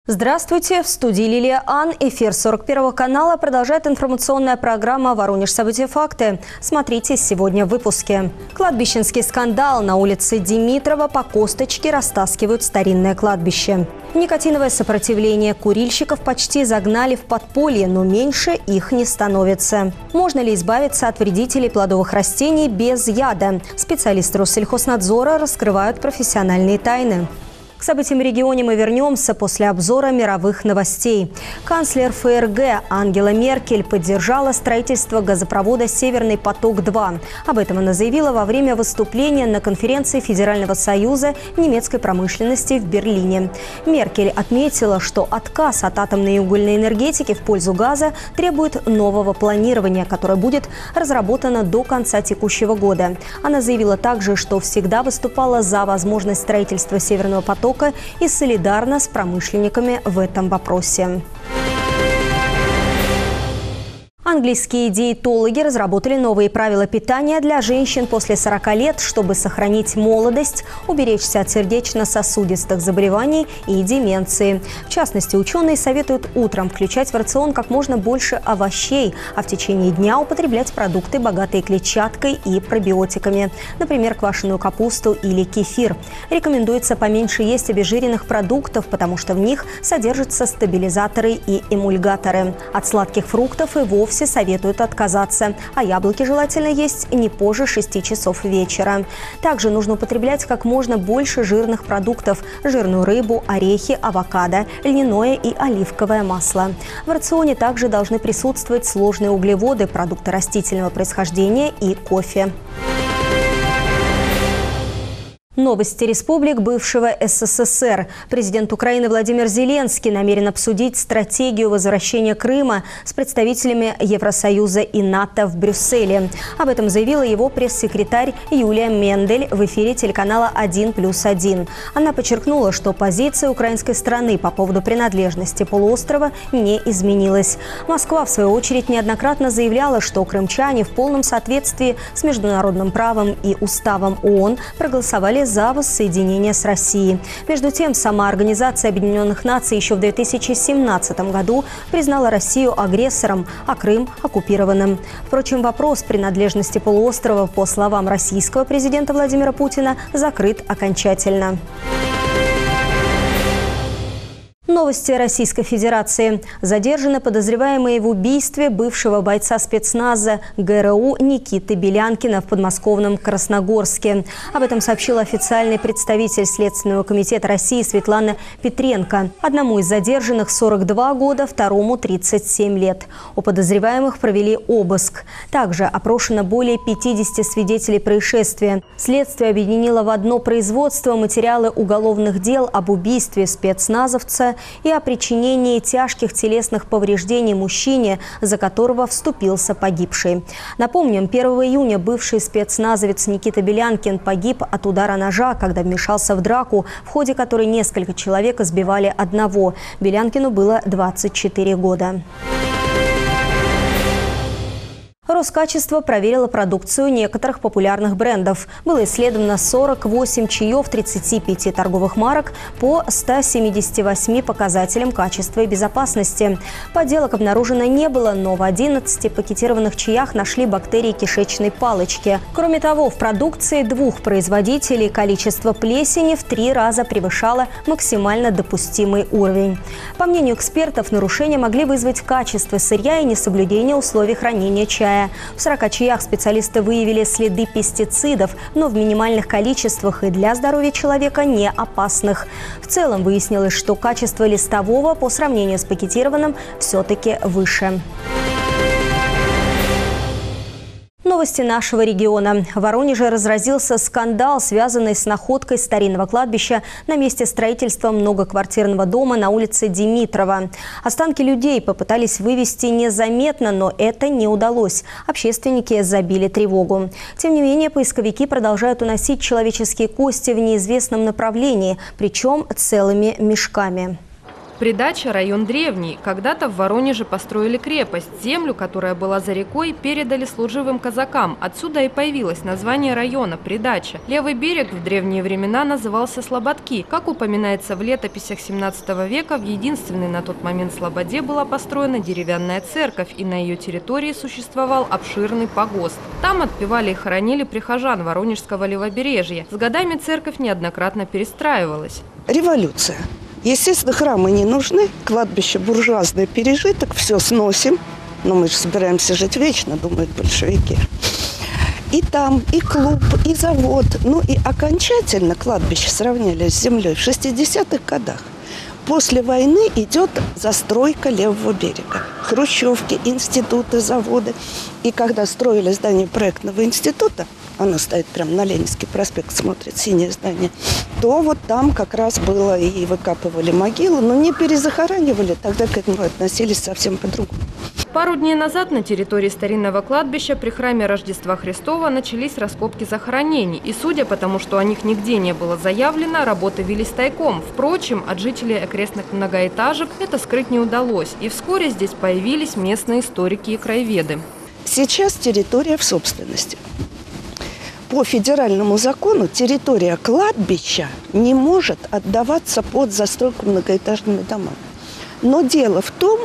Здравствуйте! В студии Лилия Ан. Эфир 41 канала продолжает информационная программа «Воронеж. События. Факты». Смотрите сегодня в выпуске. Кладбищенский скандал. На улице Димитрова по косточке растаскивают старинное кладбище. Никотиновое сопротивление курильщиков почти загнали в подполье, но меньше их не становится. Можно ли избавиться от вредителей плодовых растений без яда? Специалисты Россельхознадзора раскрывают профессиональные тайны. К событиям в регионе мы вернемся после обзора мировых новостей. Канцлер ФРГ Ангела Меркель поддержала строительство газопровода «Северный поток-2». Об этом она заявила во время выступления на конференции Федерального союза немецкой промышленности в Берлине. Меркель отметила, что отказ от атомной и угольной энергетики в пользу газа требует нового планирования, которое будет разработано до конца текущего года. Она заявила также, что всегда выступала за возможность строительства «Северного потока» и солидарна с промышленниками в этом вопросе. Английские диетологи разработали новые правила питания для женщин после 40 лет, чтобы сохранить молодость, уберечься от сердечно-сосудистых заболеваний и деменции. В частности, ученые советуют утром включать в рацион как можно больше овощей, а в течение дня употреблять продукты, богатые клетчаткой и пробиотиками, например, квашеную капусту или кефир. Рекомендуется поменьше есть обезжиренных продуктов, потому что в них содержатся стабилизаторы и эмульгаторы. От сладких фруктов и вовсе советуют отказаться, а яблоки желательно есть не позже 6 часов вечера. Также нужно употреблять как можно больше жирных продуктов – жирную рыбу, орехи, авокадо, льняное и оливковое масло. В рационе также должны присутствовать сложные углеводы, продукты растительного происхождения и кофе. Новости республик бывшего СССР. Президент Украины Владимир Зеленский намерен обсудить стратегию возвращения Крыма с представителями Евросоюза и НАТО в Брюсселе. Об этом заявила его пресс-секретарь Юлия Мендель в эфире телеканала «1+1». Она подчеркнула, что позиция украинской стороны по поводу принадлежности полуострова не изменилась. Москва, в свою очередь, неоднократно заявляла, что крымчане в полном соответствии с международным правом и уставом ООН проголосовали за воссоединение с Россией. Между тем, сама Организация Объединенных Наций еще в 2017 году признала Россию агрессором, а Крым – оккупированным. Впрочем, вопрос принадлежности полуострова, по словам российского президента Владимира Путина, закрыт окончательно. Новости Российской Федерации. Задержаны подозреваемые в убийстве бывшего бойца спецназа ГРУ Никиты Белянкина в подмосковном Красногорске. Об этом сообщил официальный представитель Следственного комитета России Светлана Петренко. Одному из задержанных 42 года, второму 37 лет. У подозреваемых провели обыск. Также опрошено более 50 свидетелей происшествия. Следствие объединило в одно производство материалы уголовных дел об убийстве спецназовца и о причинении тяжких телесных повреждений мужчине, за которого вступился погибший. Напомним, 1 июня бывший спецназовец Никита Белянкин погиб от удара ножа, когда вмешался в драку, в ходе которой несколько человек избивали одного. Белянкину было 24 года. Роскачество проверило продукцию некоторых популярных брендов. Было исследовано 48 чаев 35 торговых марок по 178 показателям качества и безопасности. Подделок обнаружено не было, но в 11 пакетированных чаях нашли бактерии кишечной палочки. Кроме того, в продукции двух производителей количество плесени в 3 раза превышало максимально допустимый уровень. По мнению экспертов, нарушения могли вызвать качество сырья и несоблюдение условий хранения чая. В 40 чаях специалисты выявили следы пестицидов, но в минимальных количествах и для здоровья человека не опасных. В целом выяснилось, что качество листового по сравнению с пакетированным все-таки выше. Новости нашего региона. В Воронеже разразился скандал, связанный с находкой старинного кладбища на месте строительства многоквартирного дома на улице Димитрова. Останки людей попытались вывести незаметно, но это не удалось. Общественники забили тревогу. Тем не менее, поисковики продолжают уносить человеческие кости в неизвестном направлении, причем целыми мешками. Придача – район древний. Когда-то в Воронеже построили крепость. Землю, которая была за рекой, передали служивым казакам. Отсюда и появилось название района – Придача. Левый берег в древние времена назывался Слободки. Как упоминается в летописях 17 века, в единственной на тот момент слободе была построена деревянная церковь, и на ее территории существовал обширный погост. Там отпевали и хоронили прихожан Воронежского левобережья. С годами церковь неоднократно перестраивалась. Революция. Естественно, храмы не нужны, кладбище буржуазный пережиток, все сносим. Но мы же собираемся жить вечно, думают большевики. И там, и клуб, и завод. Ну и окончательно кладбище сравняли с землей в 60-х годах. После войны идет застройка левого берега. Хрущевки, институты, заводы. И когда строили здание проектного института, оно стоит прямо на Ленинский проспект, смотрит, синее здание, то вот там как раз было и выкапывали могилы, но не перезахоранивали, тогда к этому относились совсем по-другому. Пару дней назад на территории старинного кладбища при храме Рождества Христова начались раскопки захоронений. И судя по тому, что о них нигде не было заявлено, работы велись тайком. Впрочем, от жителей окрестных многоэтажек это скрыть не удалось. И вскоре здесь появились местные историки и краеведы. Сейчас территория в собственности. По федеральному закону территория кладбища не может отдаваться под застройку многоэтажными домами. Но дело в том,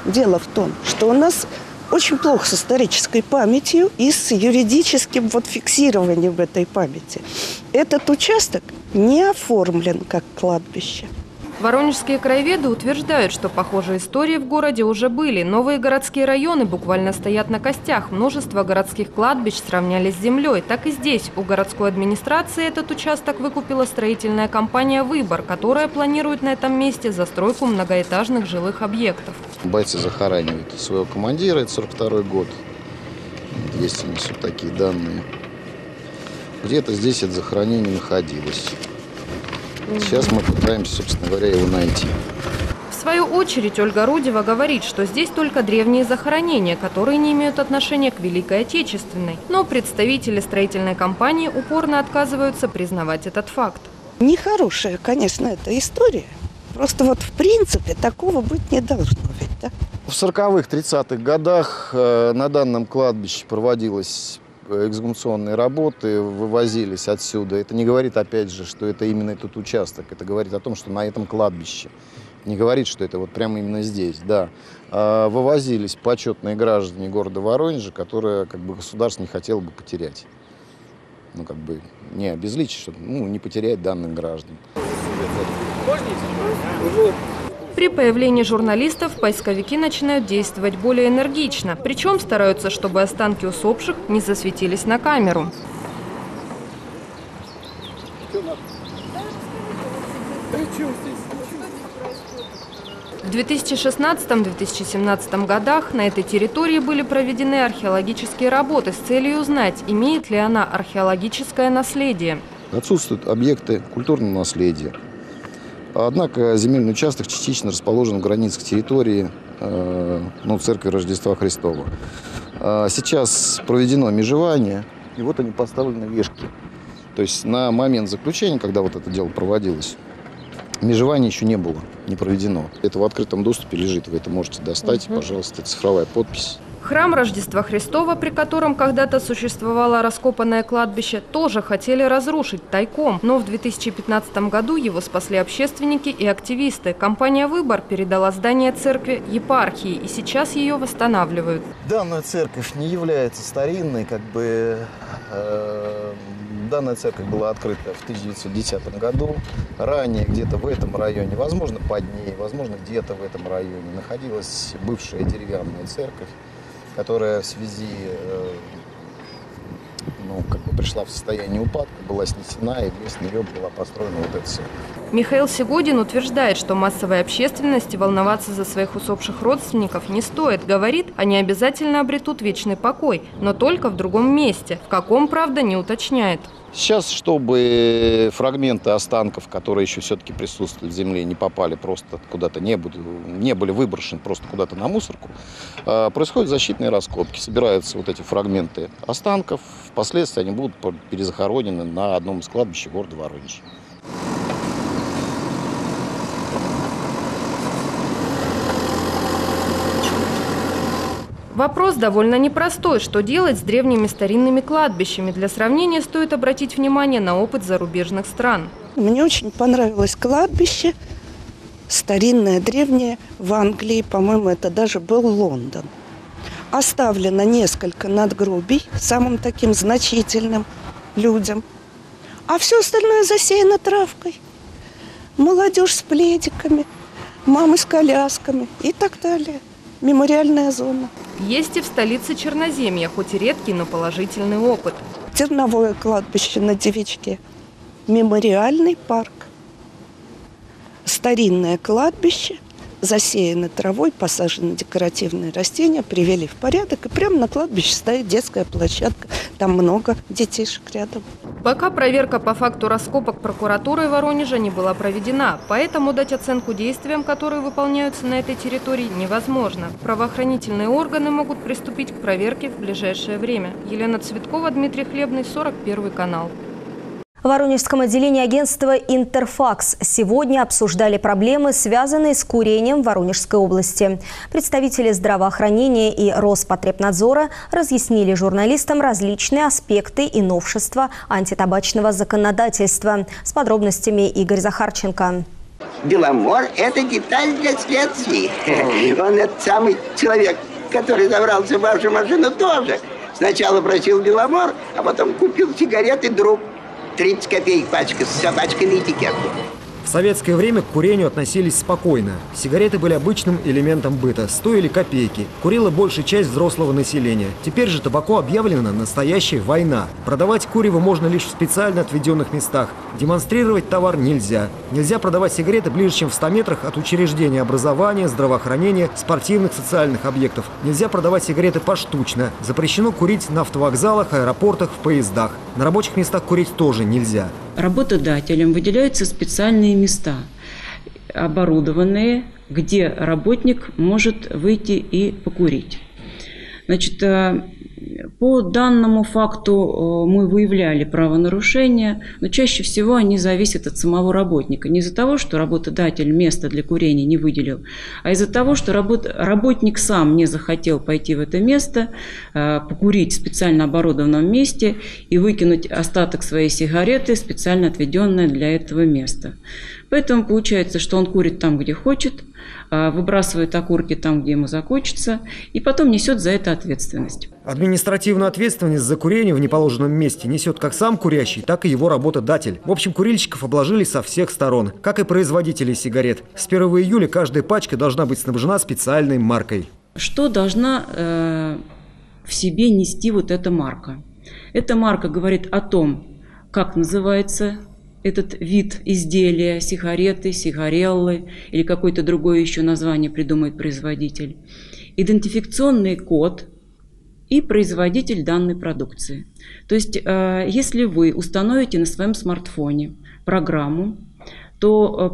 что у нас очень плохо с исторической памятью и с юридическим фиксированием этой памяти. Этот участок не оформлен как кладбище. Воронежские краеведы утверждают, что похожие истории в городе уже были. Новые городские районы буквально стоят на костях. Множество городских кладбищ сравняли с землей. Так и здесь. У городской администрации этот участок выкупила строительная компания «Выбор», которая планирует на этом месте застройку многоэтажных жилых объектов. Бойцы захоранивают своего командира, это 42-й год. Есть у нас вот такие данные. Где-то здесь это захоронение находилось. Сейчас мы пытаемся, собственно говоря, его найти. В свою очередь Ольга Рудева говорит, что здесь только древние захоронения, которые не имеют отношения к Великой Отечественной. Но представители строительной компании упорно отказываются признавать этот факт. Нехорошая, конечно, эта история. Просто в принципе такого быть не должно ведь, да? В 40-х, 30-х годах на данном кладбище проводилась эксгумационные работы, вывозились отсюда. Это не говорит, опять же, что это именно этот участок. Это говорит о том, что на этом кладбище. Не говорит, что это прямо именно здесь, да. Вывозились почетные граждане города Воронежа, которые государство не хотело бы потерять. Не обезличить, чтобы не потерять данных граждан. При появлении журналистов поисковики начинают действовать более энергично. Причем стараются, чтобы останки усопших не засветились на камеру. В 2016-2017 годах на этой территории были проведены археологические работы с целью узнать, имеет ли она археологическое наследие. Отсутствуют объекты культурного наследия. Однако земельный участок частично расположен в границах территории церкви Рождества Христова. Сейчас проведено межевание, и вот они поставлены вешки. То есть на момент заключения, когда это дело проводилось, межевания еще не было, не проведено. Это в открытом доступе лежит, вы это можете достать, пожалуйста, цифровая подпись. Храм Рождества Христова, при котором когда-то существовало раскопанное кладбище, тоже хотели разрушить тайком. Но в 2015 году его спасли общественники и активисты. Компания «Выбор» передала здание церкви епархии, и сейчас ее восстанавливают. Данная церковь не является старинной, Данная церковь была открыта в 1910 году. Ранее где-то в этом районе, возможно, под ней, возможно, где-то в этом районе находилась бывшая деревянная церковь, которая в связи, пришла в состояние упадка, была снесена, и вместо нее была построена эта церковь. Михаил Сегодин утверждает, что массовой общественности волноваться за своих усопших родственников не стоит. Говорит, они обязательно обретут вечный покой, но только в другом месте. В каком, правда, не уточняет. Сейчас, чтобы фрагменты останков, которые еще все-таки присутствуют в земле, не попали просто куда-то, не были выброшены просто куда-то на мусорку, происходят защитные раскопки. Собираются эти фрагменты останков. Впоследствии они будут перезахоронены на одном из кладбищ города Воронежа. Вопрос довольно непростой. Что делать с древними старинными кладбищами? Для сравнения стоит обратить внимание на опыт зарубежных стран. Мне очень понравилось кладбище, старинное, древнее, в Англии, по-моему, это даже был Лондон. Оставлено несколько надгробий самым таким значительным людям, а все остальное засеяно травкой. Молодежь с пледиками, мамы с колясками и так далее. Мемориальная зона. Есть и в столице Черноземья, хоть и редкий, но положительный опыт. Терновое кладбище на Девичке. Мемориальный парк. Старинное кладбище, засеяно травой, посажены декоративные растения, привели в порядок. И прямо на кладбище стоит детская площадка. Там много детишек рядом. Пока проверка по факту раскопок прокуратурой Воронежа не была проведена, поэтому дать оценку действиям, которые выполняются на этой территории, невозможно. Правоохранительные органы могут приступить к проверке в ближайшее время. Елена Цветкова, Дмитрий Хлебный, 41 канал. В Воронежском отделении агентства «Интерфакс» сегодня обсуждали проблемы, связанные с курением в Воронежской области. Представители здравоохранения и Роспотребнадзора разъяснили журналистам различные аспекты и новшества антитабачного законодательства. С подробностями Игорь Захарченко. Беломор – это деталь для следствия. Он этот самый человек, который забрался в вашу машину, тоже. Сначала просил Беломор, а потом купил сигареты друг. 30 копеек пачка, с собачкой этикетку. В советское время к курению относились спокойно. Сигареты были обычным элементом быта, стоили копейки. Курила большая часть взрослого населения. Теперь же табаку объявлена настоящая война. Продавать курево можно лишь в специально отведенных местах. Демонстрировать товар нельзя. Нельзя продавать сигареты ближе, чем в 100 метрах от учреждения образования, здравоохранения, спортивных, социальных объектов. Нельзя продавать сигареты поштучно. Запрещено курить на автовокзалах, аэропортах, в поездах. На рабочих местах курить тоже нельзя. Работодателям выделяются специальные места, оборудованные, где работник может выйти и покурить. Значит, по данному факту мы выявляли правонарушения, но чаще всего они зависят от самого работника. Не из-за того, что работодатель место для курения не выделил, а из-за того, что работник сам не захотел пойти в это место, покурить в специально оборудованном месте и выкинуть остаток своей сигареты, специально отведенное для этого места. Поэтому получается, что он курит там, где хочет, выбрасывает окурки там, где ему захочется, и потом несет за это ответственность. Административную ответственность за курение в неположенном месте несет как сам курящий, так и его работодатель. В общем, курильщиков обложили со всех сторон, как и производителей сигарет. С 1 июля каждая пачка должна быть снабжена специальной маркой. Что должна в себе нести вот эта марка? Эта марка говорит о том, как называется этот вид изделия, сигареты, сигареллы или какое-то другое еще название придумает производитель, идентификационный код и производитель данной продукции. То есть, если вы установите на своем смартфоне программу, то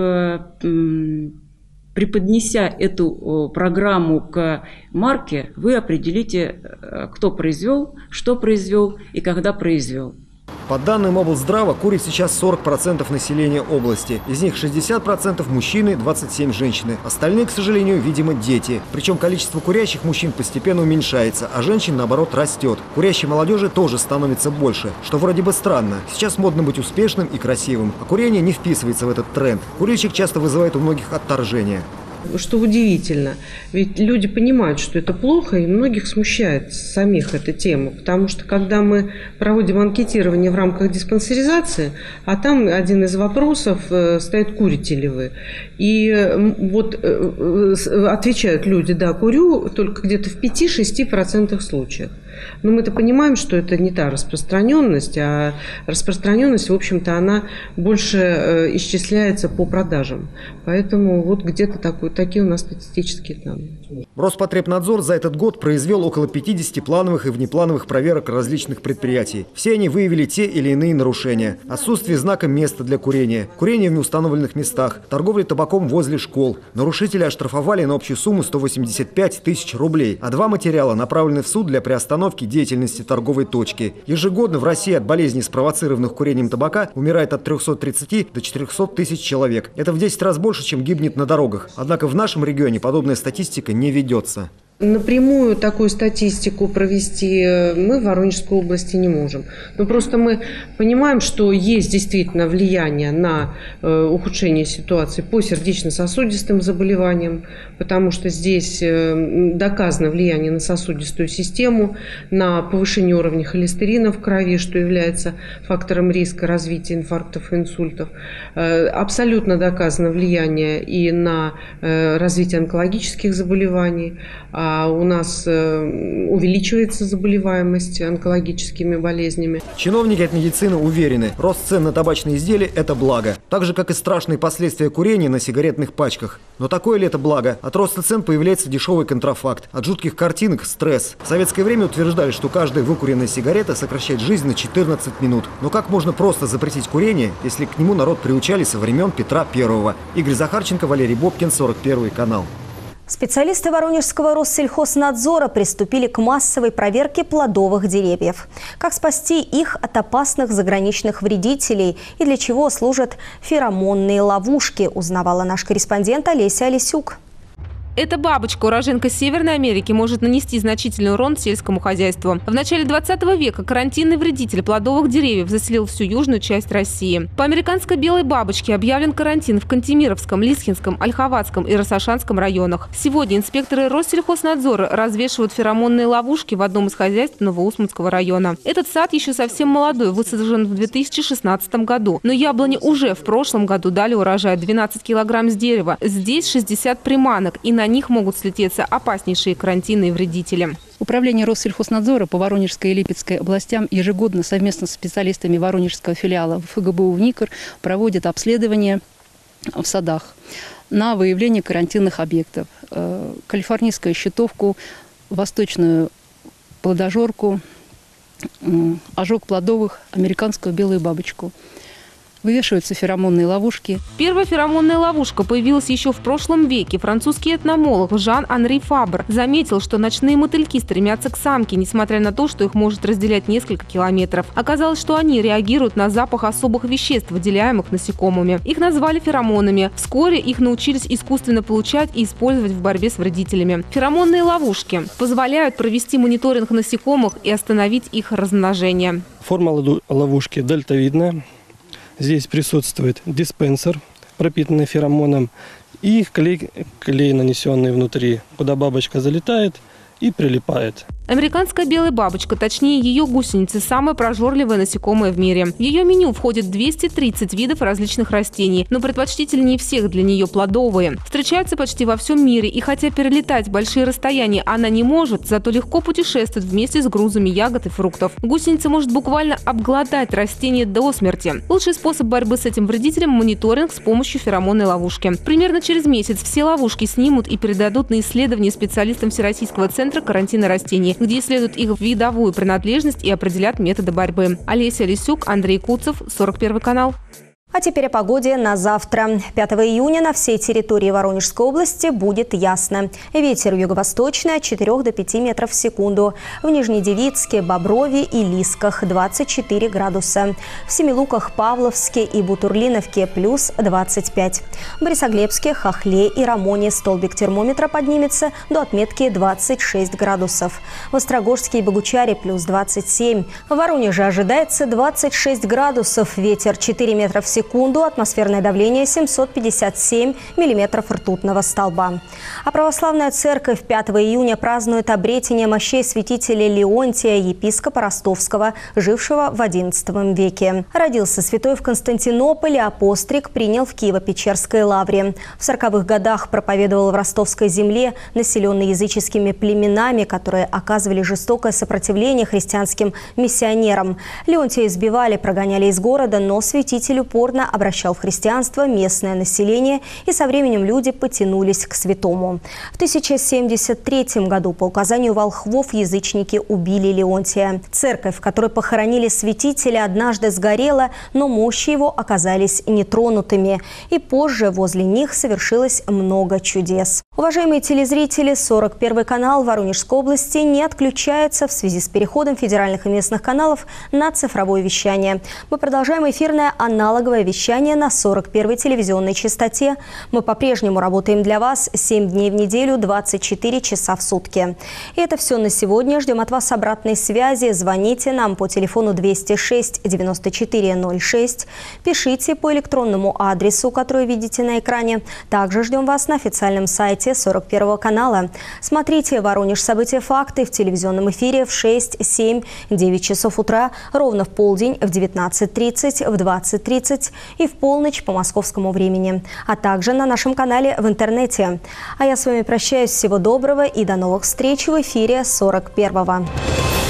преподнеся эту программу к марке, вы определите, кто произвел, что произвел и когда произвел. По данным облздрава, курит сейчас 40% населения области. Из них 60% мужчины, 27% женщины. Остальные, к сожалению, видимо, дети. Причем количество курящих мужчин постепенно уменьшается, а женщин, наоборот, растет. Курящей молодежи тоже становится больше, что вроде бы странно. Сейчас модно быть успешным и красивым, а курение не вписывается в этот тренд. Курильщик часто вызывает у многих отторжение. Что удивительно, ведь люди понимают, что это плохо, и многих смущает самих эта тема, потому что когда мы проводим анкетирование в рамках диспансеризации, а там один из вопросов стоит: курите ли вы? И вот отвечают люди: да, курю, только где-то в 5-6% случаев. Но мы-то понимаем, что это не та распространенность, а распространенность, в общем-то, она больше исчисляется по продажам. Поэтому вот где-то такие у нас статистические данные. Роспотребнадзор за этот год произвел около 50 плановых и внеплановых проверок различных предприятий. Все они выявили те или иные нарушения. Отсутствие знака места для курения, курение в неустановленных местах, торговля табаком возле школ. Нарушители оштрафовали на общую сумму 185 тысяч рублей, а 2 материала направлены в суд для приостановки деятельности торговой точки. Ежегодно в России от болезней, спровоцированных курением табака, умирает от 330 до 400 тысяч человек. Это в 10 раз больше, чем гибнет на дорогах. Однако в нашем регионе подобная статистика не ведется. Напрямую такую статистику провести мы в Воронежской области не можем. Но просто мы понимаем, что есть действительно влияние на ухудшение ситуации по сердечно-сосудистым заболеваниям, потому что здесь доказано влияние на сосудистую систему, на повышение уровня холестерина в крови, что является фактором риска развития инфарктов и инсультов. Абсолютно доказано влияние и на развитие онкологических заболеваний. У нас увеличивается заболеваемость онкологическими болезнями. Чиновники от медицины уверены, рост цен на табачные изделия – это благо. Так же, как и страшные последствия курения на сигаретных пачках. Но такое ли это благо? От роста цен появляется дешевый контрафакт. От жутких картинок – стресс. В советское время утверждали, что каждая выкуренная сигарета сокращает жизнь на 14 минут. Но как можно просто запретить курение, если к нему народ приучали со времен Петра I? Игорь Захарченко, Валерий Бобкин, 41 канал. Специалисты Воронежского Россельхознадзора приступили к массовой проверке плодовых деревьев. Как спасти их от опасных заграничных вредителей и для чего служат феромонные ловушки, узнавала наш корреспондент Олеся Олесюк. Эта бабочка, уроженка Северной Америки, может нанести значительный урон сельскому хозяйству. В начале 20 века карантинный вредитель плодовых деревьев заселил всю южную часть России. По американской белой бабочке объявлен карантин в Кантемировском, Лисхинском, Ольховатском и Рассашанском районах. Сегодня инспекторы Россельхознадзора развешивают феромонные ловушки в одном из хозяйств Новоусманского района. Этот сад еще совсем молодой, высажен в 2016 году. Но яблони уже в прошлом году дали урожай 12 килограмм с дерева. Здесь 60 приманок, и на них могут слететься опаснейшие карантинные вредители. Управление Россельхознадзора по Воронежской и Липецкой областям ежегодно совместно с специалистами Воронежского филиала ФГБУ «ВНИКР» проводит обследование в садах на выявление карантинных объектов. Калифорнийскую щитовку, восточную плодожорку, ожог плодовых, американскую белую бабочку. Вывешиваются феромонные ловушки. Первая феромонная ловушка появилась еще в прошлом веке. Французский этномолог Жан-Анри Фабр заметил, что ночные мотыльки стремятся к самке, несмотря на то, что их может разделять несколько километров. Оказалось, что они реагируют на запах особых веществ, выделяемых насекомыми. Их назвали феромонами. Вскоре их научились искусственно получать и использовать в борьбе с вредителями. Феромонные ловушки позволяют провести мониторинг насекомых и остановить их размножение. Форма ловушки дельтовидная. Здесь присутствует диспенсер, пропитанный феромоном, и клей, нанесенный внутри, куда бабочка залетает и прилипает. Американская белая бабочка, точнее ее гусеницы, самое прожорливое насекомое в мире. В ее меню входит 230 видов различных растений, но предпочтительнее всех для нее плодовые. Встречаются почти во всем мире, и хотя перелетать большие расстояния она не может, зато легко путешествует вместе с грузами ягод и фруктов. Гусеница может буквально обглодать растение до смерти. Лучший способ борьбы с этим вредителем – мониторинг с помощью феромонной ловушки. Примерно через месяц все ловушки снимут и передадут на исследование специалистам Всероссийского центра карантина растений, где исследуют их видовую принадлежность и определят методы борьбы. Олеся Олесюк, Андрей Куцев, 41 канал. А теперь о погоде на завтра. 5 июня на всей территории Воронежской области будет ясно. Ветер юго-восточный от 4 до 5 метров в секунду. В Нижнедевицке, Боброве и Лисках 24 градуса. В Семилуках, Павловске и Бутурлиновке плюс 25. В Борисоглебске, Хохле и Рамоне столбик термометра поднимется до отметки 26 градусов. В Острогожске и Богучаре плюс 27. В Воронеже ожидается 26 градусов. Ветер 4 метра в секунду. Атмосферное давление 757 миллиметров ртутного столба. А православная церковь 5 июня празднует обретение мощей святителя Леонтия, епископа Ростовского, жившего в XI веке. Родился святой в Константинополе, а постриг принял в Киево-Печерской лавре. В 40-х годах проповедовал в Ростовской земле, населенной языческими племенами, которые оказывали жестокое сопротивление христианским миссионерам. Леонтия избивали, прогоняли из города, но святитель упорно обращал в христианство местное население, и со временем люди потянулись к святому. В 1073 году по указанию волхвов язычники убили Леонтия. Церковь, в которой похоронили святителя, однажды сгорела, но мощи его оказались нетронутыми. И позже возле них совершилось много чудес. Уважаемые телезрители, 41 канал Воронежской области не отключается в связи с переходом федеральных и местных каналов на цифровое вещание. Мы продолжаем эфирное аналоговое первое вещание на 41-й телевизионной частоте. Мы по-прежнему работаем для вас 7 дней в неделю, 24 часа в сутки. И это все на сегодня. Ждем от вас обратной связи. Звоните нам по телефону 206 94 06. Пишите по электронному адресу, который видите на экране. Также ждем вас на официальном сайте 41 канала. Смотрите «Воронеж. События. Факты» в телевизионном эфире в 6, 7, 9 часов утра, ровно в полдень, в 19:30, в 20:30 и в полночь по московскому времени. А также на нашем канале в интернете. А я с вами прощаюсь. Всего доброго и до новых встреч в эфире 41-го.